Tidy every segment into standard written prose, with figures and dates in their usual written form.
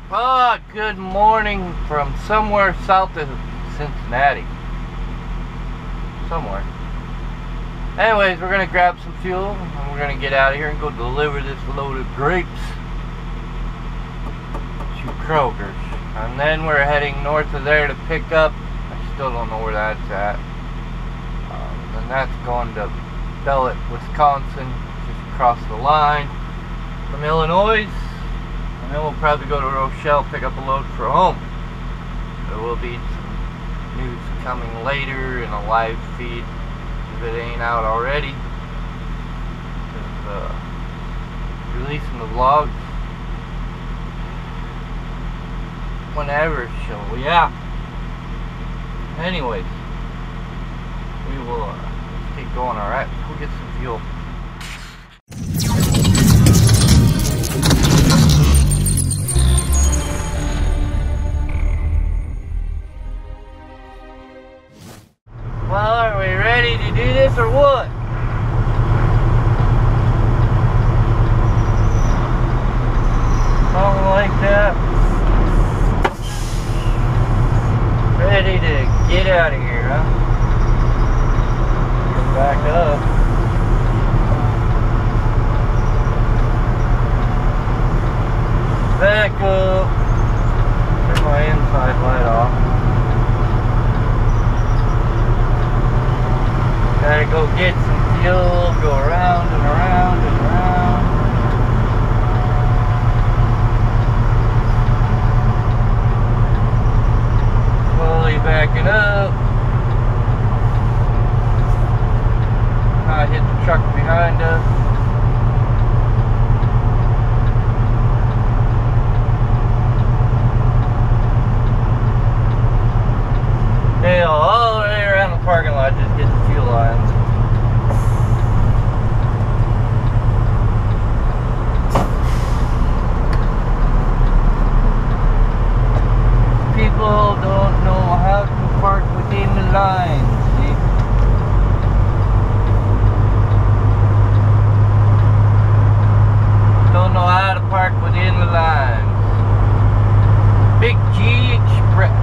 Good morning from somewhere south of Cincinnati. Somewhere. Anyways, we're gonna grab some fuel and we're gonna get out of here and go deliver this load of grapes to Kroger's. And then we're heading north of there to pick up, I still don't know where that's at. And that's going to Bellet, Wisconsin, just across the line from Illinois. And then we'll probably go to Rochelle, pick up a load for home. There will be some news coming later in a live feed if it ain't out already. Releasing the vlogs whenever, so yeah. Anyways, we will keep going. Alright, we'll get some fuel. Well, are we ready to do this or what? Something like that. Ready to get out of here, huh? Get back up. Back up. Turn my inside light off. Gotta go get some fuel, go around and around and around. Slowly backing up. I hit the truck behind us. Yeah, all the way around the parking lot, just get the fuel lines. People don't know how to park within the lines, see? Don't know how to park within the lines. Big G Express.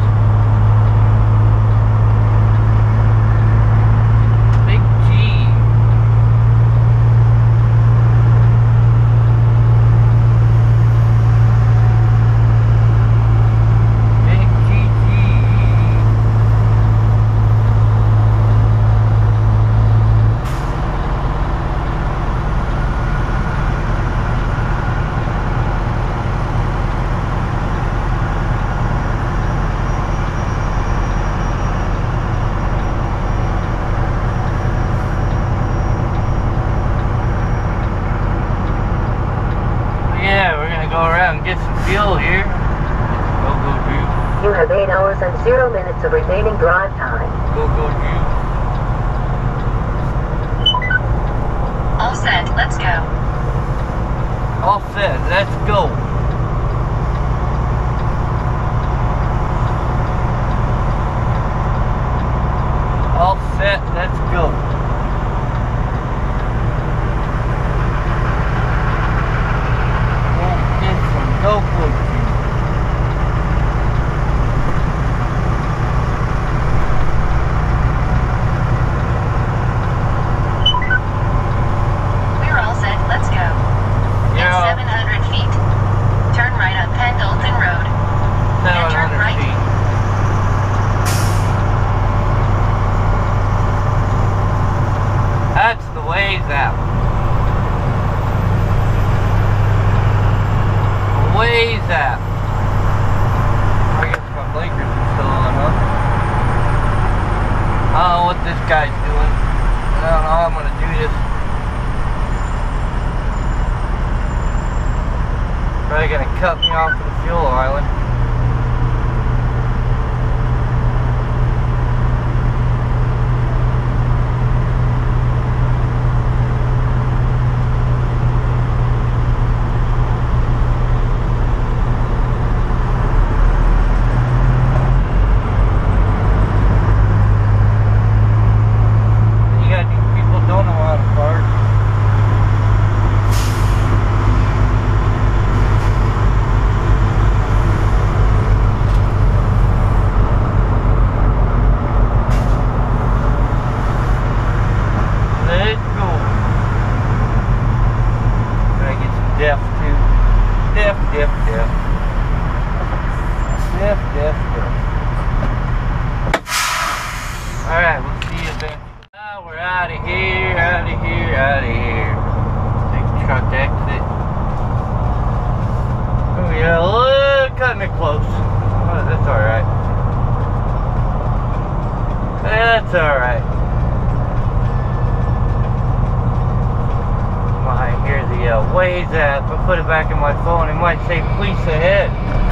Get some fuel here. Go juice. You have 8 hours and 0 minutes of remaining drive time. Go juice. All set, let's go. All set, let's go. All set, let's go. Go for it. We're all set. Let's go. Yeah. It's 700 feet. Turn right on Pendleton Road. 700 turn right. feet. That's the ways out. Ways out. I guess my blinkers are still on, huh? I don't know what this guy's doing. I don't know how I'm gonna do this. Probably gonna cut me off of the fuel island. Dip, dip. Dip, dip, dip. Alright, we'll see you then. Now we're out of here, out of here, out of here. Take the truck exit. Oh yeah, look, cutting it close. Oh, that's alright. That's alright. I hear the Waze app. I put it back in my phone. It might say police ahead.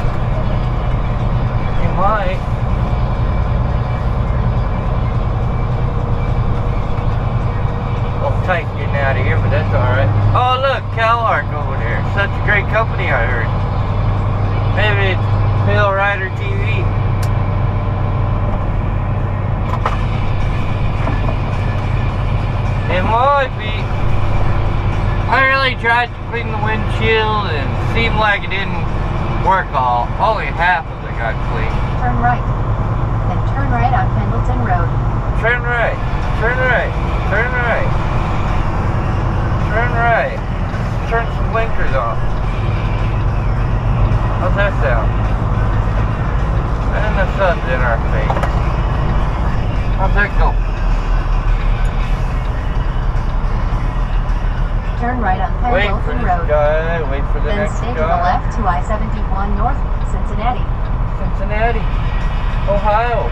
It might. Tight getting out of here, but that's alright. Oh look, CalArc over there. Such a great company, I heard. Maybe it's Phil Rider TV. It might be. I really tried to clean the windshield and it seemed like it didn't work all. Only half of it got clean. Turn right. Then turn right on Pendleton Road. Turn right. Turn right. Turn right. Turn right. Turn some blinkers on. How's that sound? And the sun's in our face. How's that go? Turn right on Wait for Pendleton this Road. guy. Wait for the Then next stay guy. to the left to I-71 North, Cincinnati. Cincinnati, Ohio.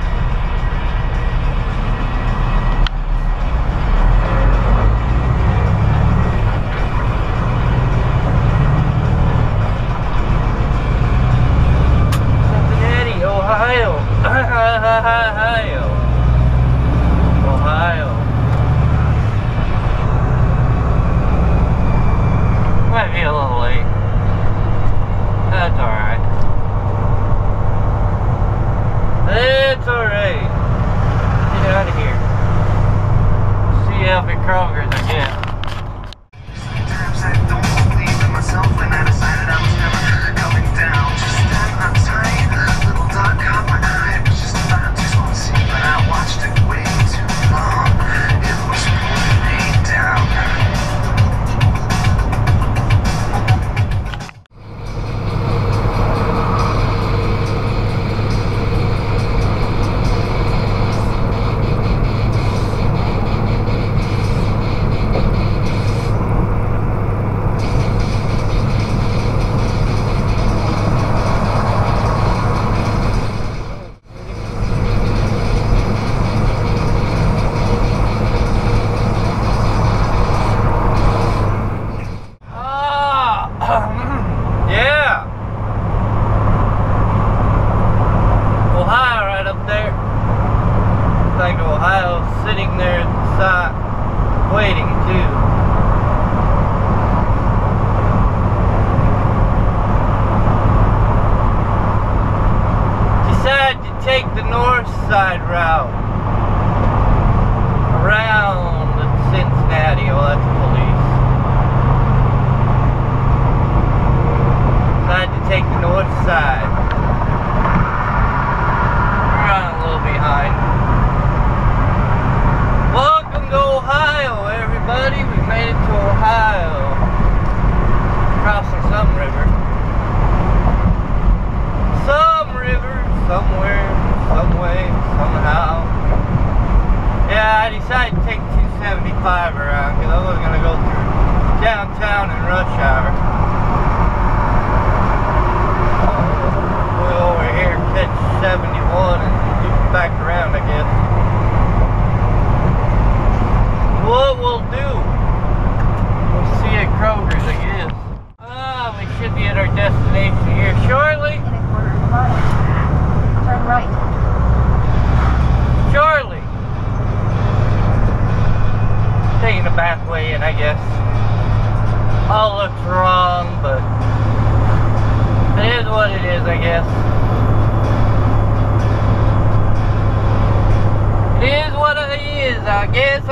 Ohio. Ohio. Might be a little late. That's alright. It's alright. Get out of here. See you up at Kroger's again. Sometimes I don't believe in myself when I decided I was never going down. Just that uptight little dot caught my eye. It was just about to see, but I watched it way too long. It was pulling me down. Yeah. Ohio right up there. Looks like Ohio's sitting there at the side, waiting too. Decided to take the north side route around Cincinnati. Oh, that's police. Decided to take the north side. We're running a little behind. Welcome to Ohio, everybody. We made it to Ohio. Crossing some river. Some river, somewhere, some way, somehow. Yeah, I decided to take 275 around because I wasn't going to go through downtown in rush hour. We'll over here catch 71 and loop back around, I guess. What we'll do, we'll see at Kroger's, I guess. We should be at our destination here shortly. In a quarter of a mile. Turn right. Shortly. Taking the back way in, I guess. All looks wrong, but it is what it is, I guess. It is what it is, I guess,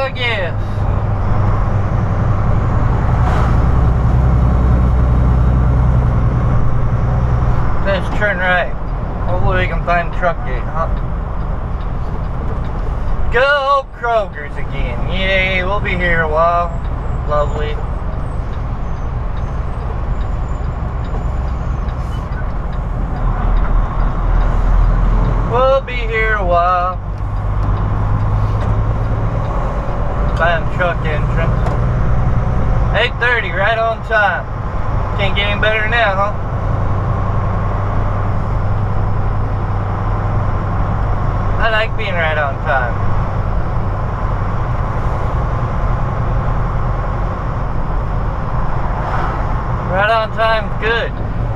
Let's turn right. Hopefully we can find the truck gate, huh? Go Kroger's again. Yay, we'll be here a while. Lovely. time. Can't get any better than that, huh? I like being right on time. Right on time's good.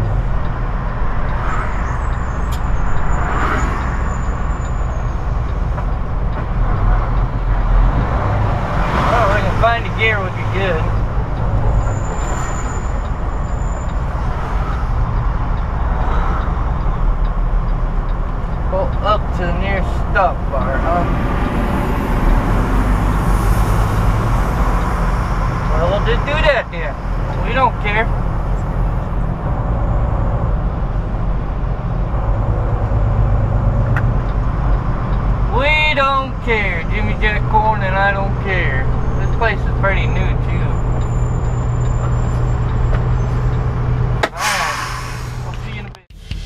Oh, we can find a gear would be good. Pull up to the nearest stop bar, huh? Well, we'll just do that then. We don't care. We don't care. Jimmy Jack Corn and I don't care. This place is pretty new too. Alright, we'll see you in a bit.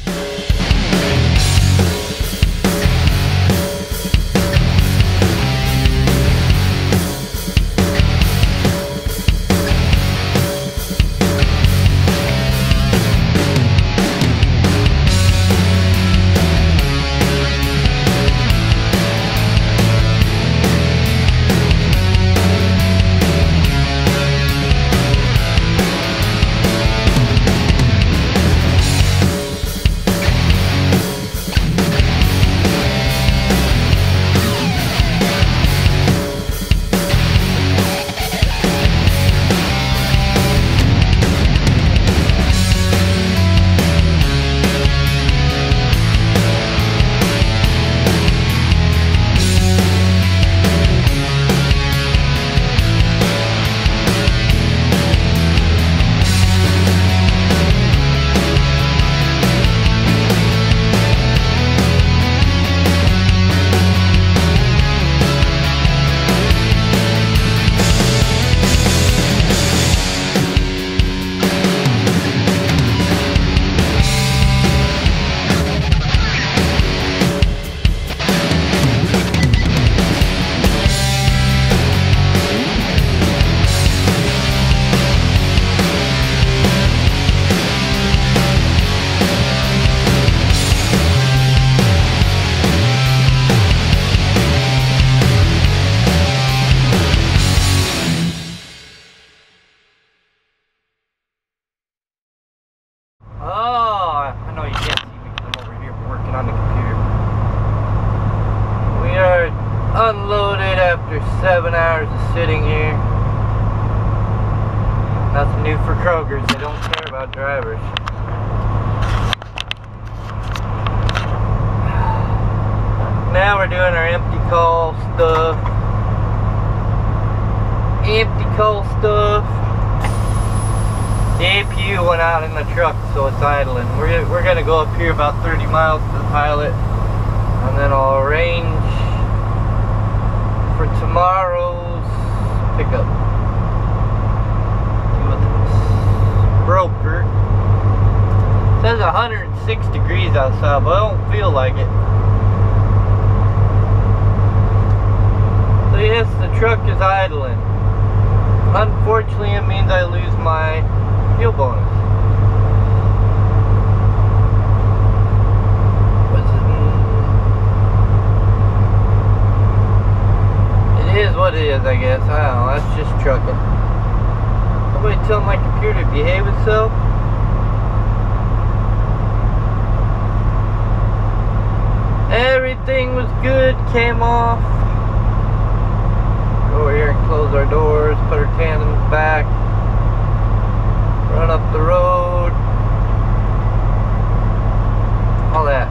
Unloaded after 7 hours of sitting here. Nothing new for Kroger's. They don't care about drivers. Now we're doing our empty call stuff. The APU went out in the truck, so it's idling. We're gonna go up here about 30 miles to the pilot, and then I'll arrange for tomorrow's pickup with this broker. It says 106 degrees outside, but I don't feel like it. So yes, the truck is idling. Unfortunately, it means I lose my fuel bonus. It is what it is, I guess. I don't know, that's just trucking. Somebody tell my computer to behave itself. Everything was good, came off. Go over here and close our doors, put our tandems back, run up the road, all that.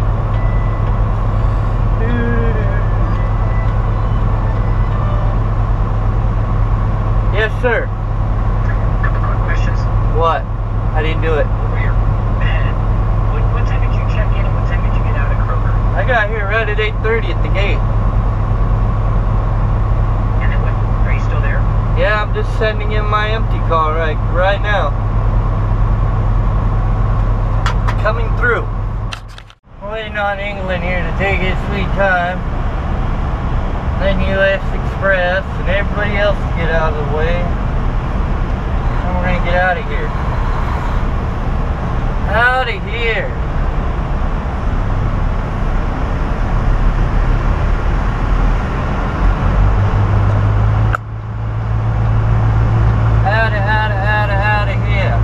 Yes, sir. Couple quick questions. What? I didn't do it. Over your bed. What time did you check in and what time did you get out of Kroger? I got here right at 8:30 at the gate. And then what? Are you still there? Yeah, I'm just sending in my empty call right now. Coming through. Waiting on England here to take his sweet time. Then US Express and everybody else to get out of the way. And we're trying to get out of here. Out of here. Out of here.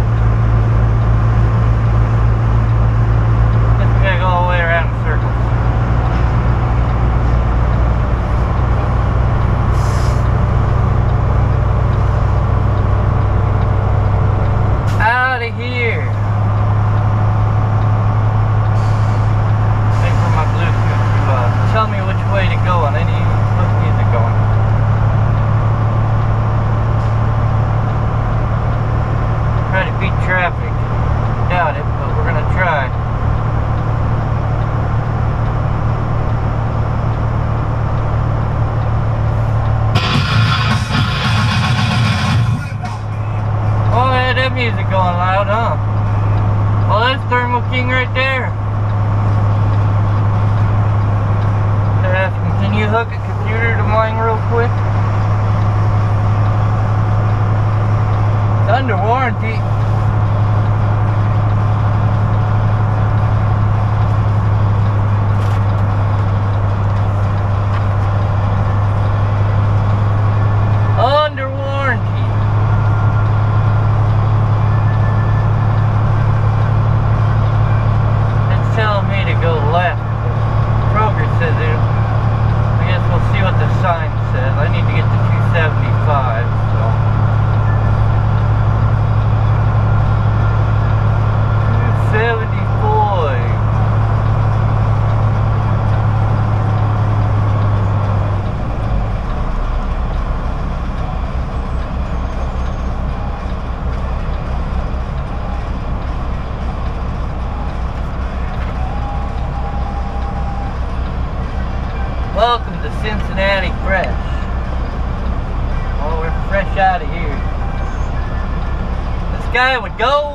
Guess we gotta go all the way around in circles. Out of here. Wait for my Bluetooth to tell me which way to go on any music going. Try to beat traffic. Doubt it, but we're gonna try. Oh, yeah, that music going loud, huh? Well, that's Thermo King right there. They're asking, can you hook a computer to mine real quick? It's under warranty. Under warranty. It's telling me to go left. Kroger says it. I guess we'll see what the sign says. I need to get to 275, so. 275. Welcome to Cincinnati Fresh. Oh, we're fresh out of here. This guy would go.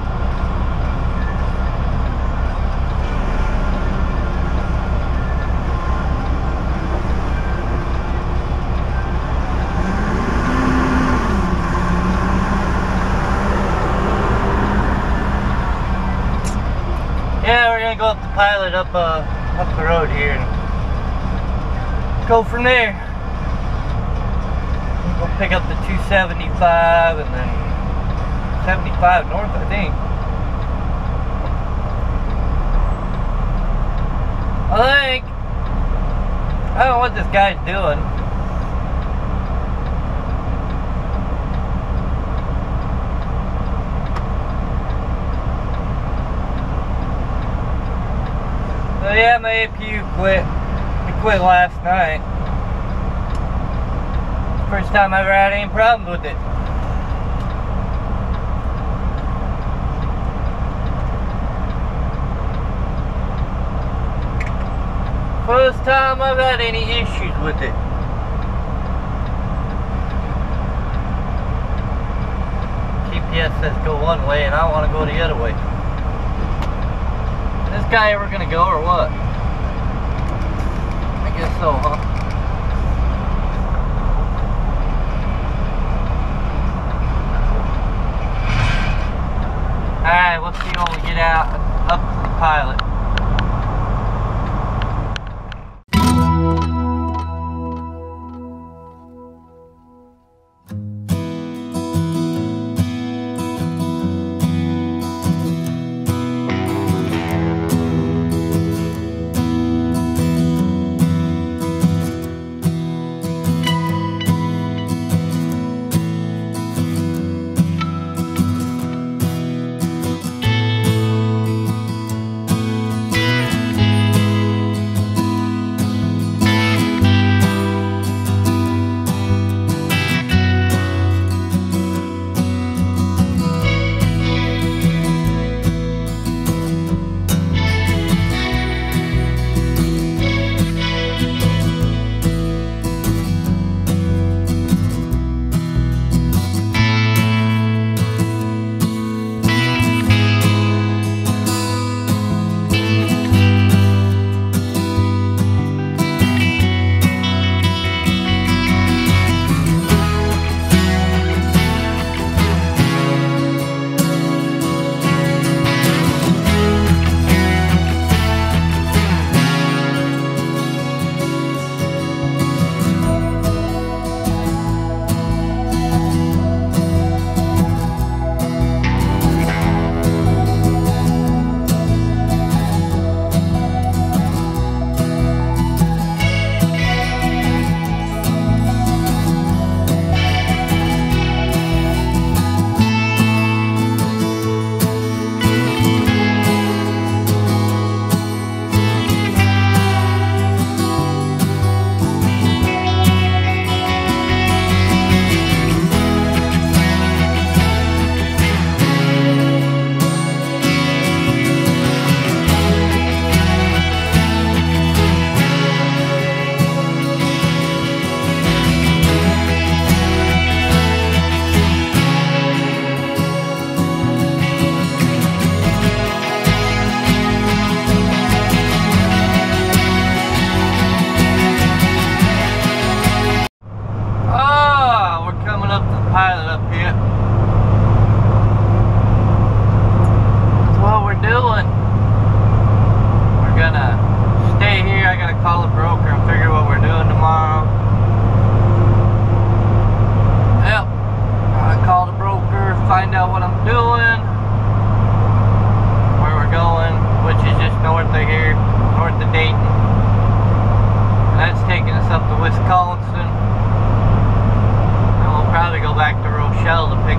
Yeah, we're gonna go up the Pilot up the road here and go from there. We'll pick up the 275 and then 75 north, I think. I don't know what this guy's doing. So yeah, my APU quit. It quit last night. First time I ever had any problems with it. First time I've had any issues with it. GPS says go one way and I want to go the other way. Is this guy ever gonna go or what? I guess so, huh? Alright, we'll see when we get out up to the Pilot.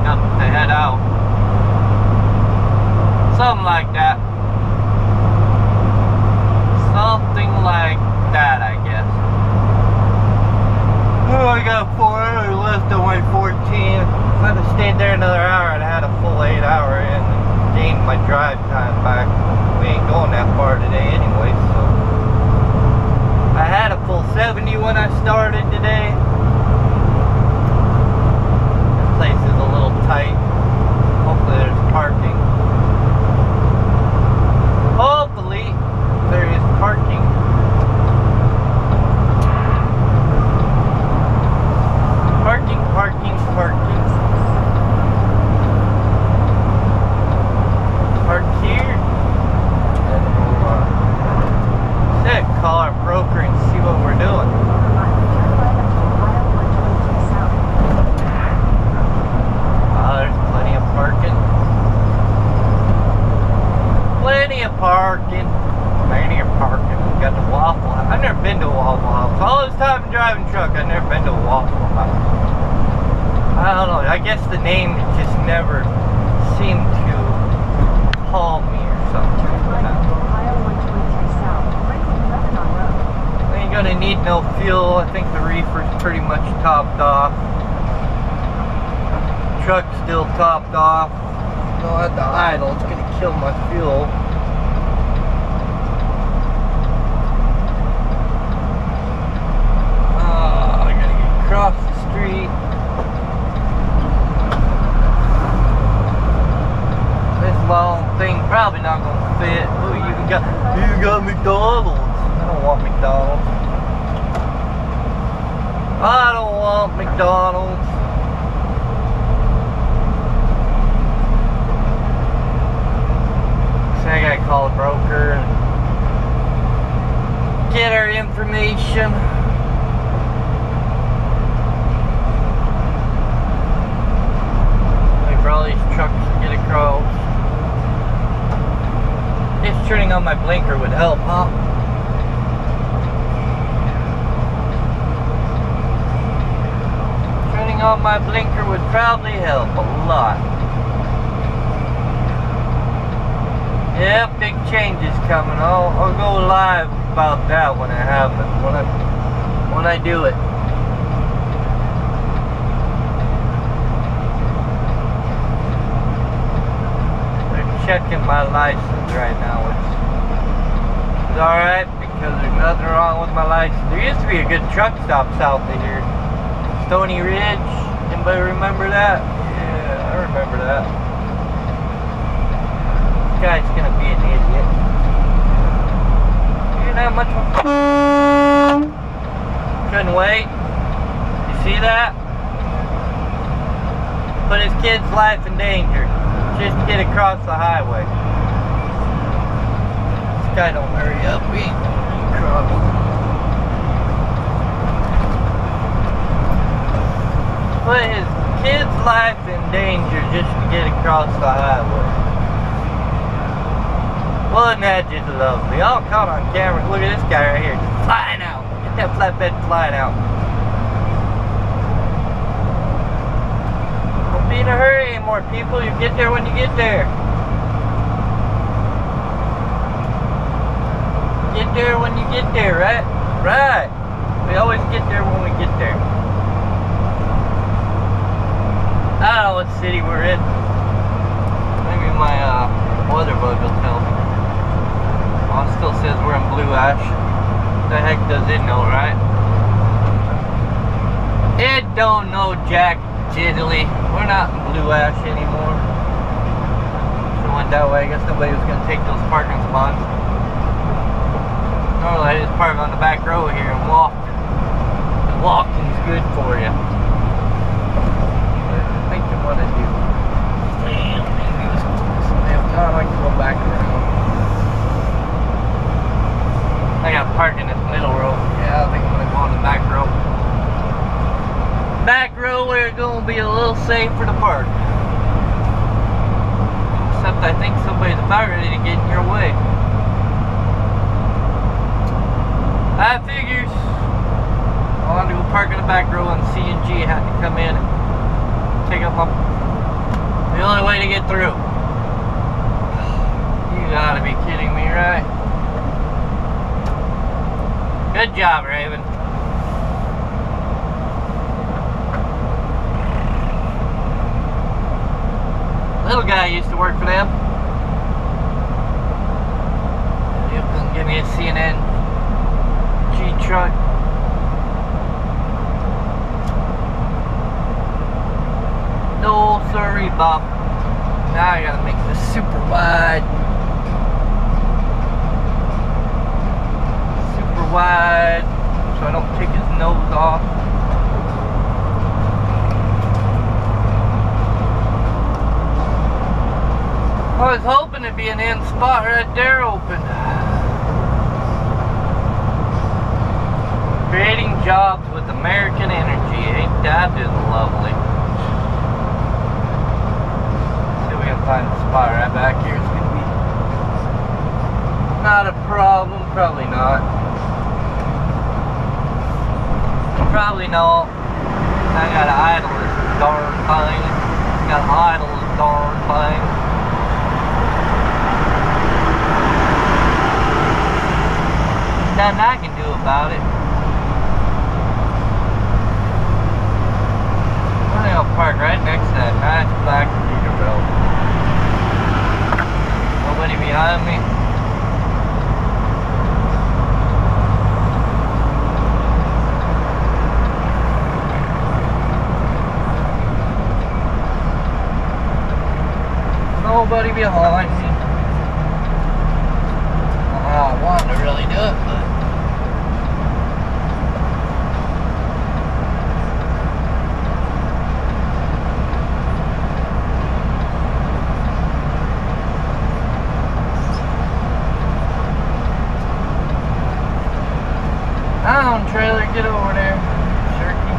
up to head out. Something like that. Something like that, I guess. Oh, I got 4 hours left on my 14. If I'd have stayed there another hour, I'd have had a full 8 hour in and gained my drive time back. We ain't going that far today anyway, so. I had a full 70 when I started today. This place is a little tight. Hopefully there's parking. Hopefully there is parking. Parking, parking, parking. Park here. And we'll call our broker and see what we're doing. There's plenty of parking. Plenty of parking. Plenty of parking. We got the Waffle House. I've never been to a Waffle House. All this time driving truck, I've never been to a Waffle House. I don't know. I guess the name just never seemed to call me or something. I ain't gonna need no fuel. I think the reefer's pretty much topped off. Truck's still topped off. No, at the idle, it's gonna kill my fuel. I gotta get across the street. This long thing probably not gonna fit. Oh, you got McDonald's. I don't want McDonald's. I don't want McDonald's. I gotta call a broker and get our information. Wait for all these trucks to get across. Just turning on my blinker would help, huh? Turning on my blinker would probably help a lot. Yep, big changes coming. I'll go live about that when it happens. When I do it. They're checking my license right now. It's alright because there's nothing wrong with my license. There used to be a good truck stop south of here. Stony Ridge. Anybody remember that? Yeah, I remember that. Guy's gonna be an idiot. You didn't have much. Couldn't wait. You see that? Put his kid's life in danger just to get across the highway. This guy don't hurry up. We ain't cross. Put his kid's life in danger just to get across the highway. Wasn't that just lovely? All caught on camera. Look at this guy right here, just flying out. Get that flatbed flying out. Don't be in a hurry anymore, people. You get there when you get there. Get there when you get there, right? Right. We always get there when we get there. I don't know what city we're in. Maybe my weather bug will tell me. Oh, it still says we're in Blue Ash. The heck does it know, right? It don't know jack diddly. We're not in Blue Ash anymore. Should've went that way. I guess nobody was gonna take those parking spots. Normally I just park on the back row here and walk. Walking's good for you. I'm thinking what I do. Damn, I like to go back around. I gotta park in this middle row. Yeah, I think I'm gonna go on the back row. Back row where it's gonna be a little safer to park. Except I think somebody's about ready to get in your way. That figures. I wanted to go park in the back row and C&G had to come in and take up my Good job, Raven. Little guy used to work for them. You can give me a CNN G truck. No, sorry, Bob. Now I gotta make this super wide. Super wide, so I don't take his nose off. I was hoping to be an end spot right there open. Creating jobs with American Energy. Ain't that just lovely? See if we can find a spot right back here. It's gonna be not a problem. Probably not. Probably not. I gotta idle this darn thing. Gotta idle this darn thing. Nothing I can do about it. I think I'll park right next to that nice black Peterbilt. Nobody behind me. Nobody behind me. I don't want to really do it, but down, trailer, get over there, Turkey.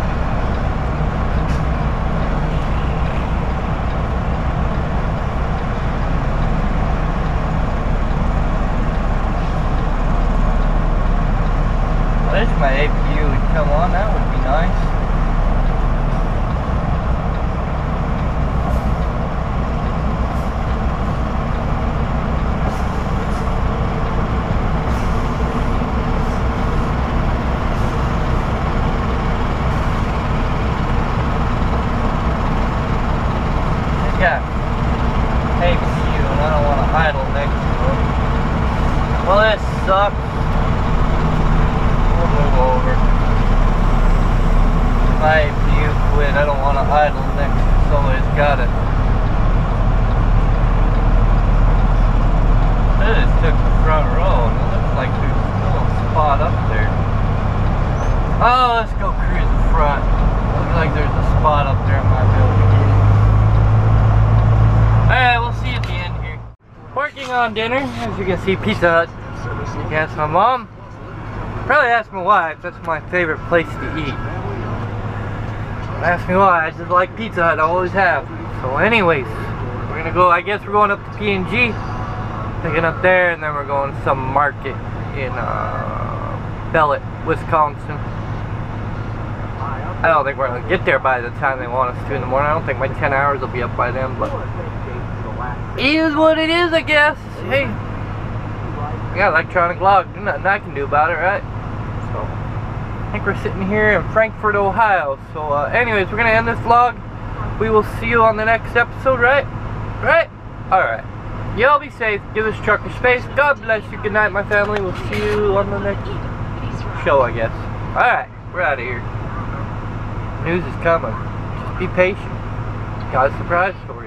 I wish my APU would come on, that would be nice. Yeah, APU, and I don't want to idle next to it. Well, this sucks. We'll move over. My APU quit. I don't want to idle next to somebody's got it. I just took the front row, and it looks like there's still a spot up there. Oh, let's go cruise the front. Looks like there's a spot up there in my building. Alright, we'll see you at the end here. Working on dinner. As you can see, Pizza Hut. You can ask my mom. Probably ask my wife. That's my favorite place to eat. Ask me why. I just like Pizza Hut. I always have. So anyways, we're gonna go, I guess we're going up to P&G. Picking up there, and then we're going to some market in Bellet, Wisconsin. I don't think we're gonna get there by the time they want us to in the morning. I don't think my 10 hours will be up by then, but it is what it is, I guess. Hey, I got electronic log. There's nothing I can do about it, right? So, I think we're sitting here in Frankfort, Ohio. So, anyways, we're gonna end this vlog. We will see you on the next episode, right? Right? Alright. Y'all be safe. Give this trucker space. God bless you. Good night, my family. We'll see you on the next show, I guess. Alright, we're out of here. News is coming. Just be patient. Got a surprise for you.